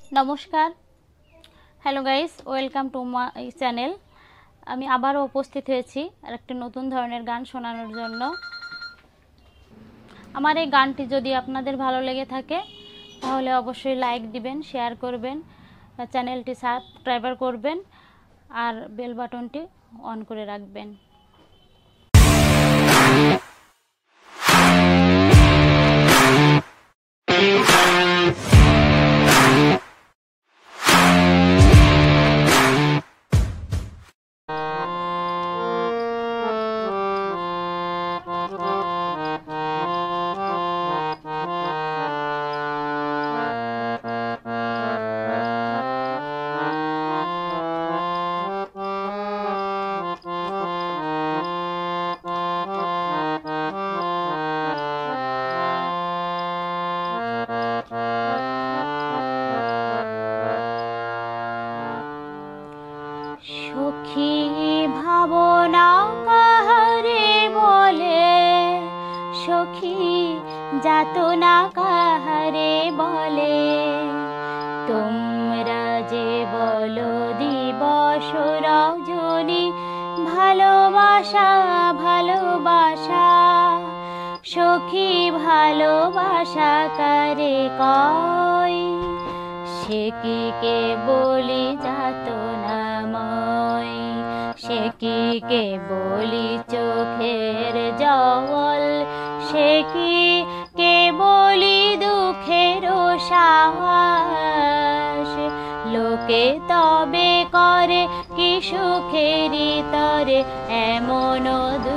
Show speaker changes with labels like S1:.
S1: নমস্কার, hello guys, welcome to my channel. আমি আবারও উপস্থিত হয়েছি আর একটা নতুন ধরনের গান শোনানোর জন্য। আমার এই গানটি যদি আপনাদের ভালো লেগে থাকে তাহলে অবশ্যই লাইক দিবেন, শেয়ার করবেন, চ্যানেলটি সাবস্ক্রাইব করবেন আর বেল বাটনটি অন করে রাখবেন। সখী ভাবনা কাহারে বলে, সখী যাতনা কাহারে বলে, তোমরা যে বলো দিবস রজনী ভালোবাসা ভালোবাসা, সখী ভালোবাসা কারে কয়, সে কি কে বলি যাতনাময়, সে কি কে বলি চোখের জল, সে কি কে বলি দুঃখের সাহস, লোকে তবে করে কি সুখেরই তরে এমন